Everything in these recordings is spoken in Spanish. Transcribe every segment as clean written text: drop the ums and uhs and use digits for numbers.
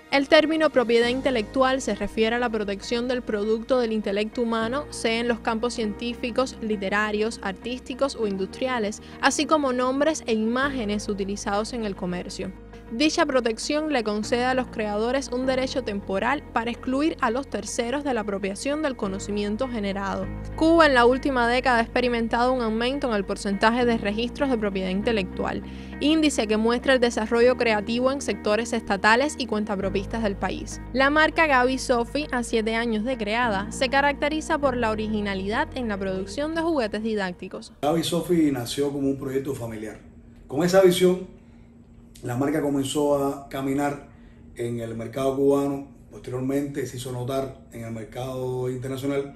El término propiedad intelectual se refiere a la protección del producto del intelecto humano, sea en los campos científicos, literarios, artísticos o industriales, así como nombres e imágenes utilizados en el comercio. Dicha protección le concede a los creadores un derecho temporal para excluir a los terceros de la apropiación del conocimiento generado. Cuba en la última década ha experimentado un aumento en el porcentaje de registros de propiedad intelectual, índice que muestra el desarrollo creativo en sectores estatales y cuentapropistas del país. La marca Gaby Sophie, a 7 años de creada, se caracteriza por la originalidad en la producción de juguetes didácticos. Gaby Sophie nació como un proyecto familiar. Con esa visión, la marca comenzó a caminar en el mercado cubano, posteriormente se hizo notar en el mercado internacional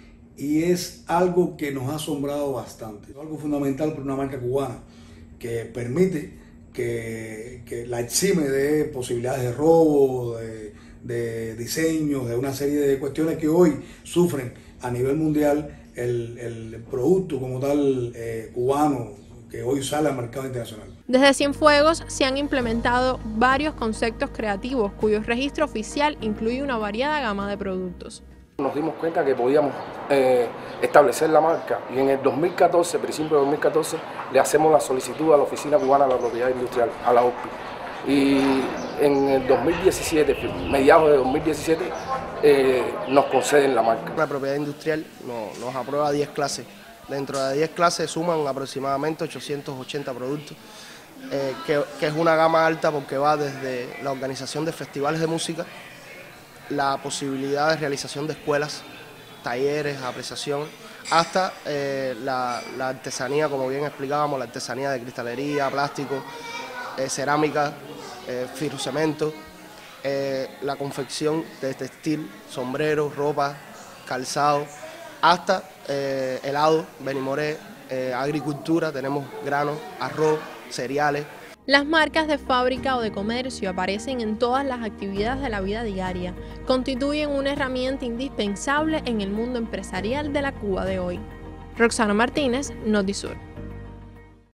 y es algo que nos ha asombrado bastante. Es algo fundamental para una marca cubana que permite que la exime de posibilidades de robo, de diseños, de una serie de cuestiones que hoy sufren a nivel mundial el producto como tal cubano que hoy sale al mercado internacional. Desde Cienfuegos se han implementado varios conceptos creativos cuyo registro oficial incluye una variada gama de productos. Nos dimos cuenta que podíamos establecer la marca y en el 2014, principio de 2014, le hacemos la solicitud a la Oficina Cubana de la Propiedad Industrial, a la OPI. Y en el 2017, mediados de 2017, nos conceden la marca. La propiedad industrial nos aprueba 10 clases. Dentro de 10 clases suman aproximadamente 880 productos, que es una gama alta porque va desde la organización de festivales de música, la posibilidad de realización de escuelas, talleres, apreciación, hasta la artesanía, como bien explicábamos, la artesanía de cristalería, plástico, cerámica, fibrocemento, la confección de textil, sombreros, ropa, calzado, hasta helado, benimoré, agricultura, tenemos granos, arroz, cereales. Las marcas de fábrica o de comercio aparecen en todas las actividades de la vida diaria, constituyen una herramienta indispensable en el mundo empresarial de la Cuba de hoy. Roxana Martínez, Notisur.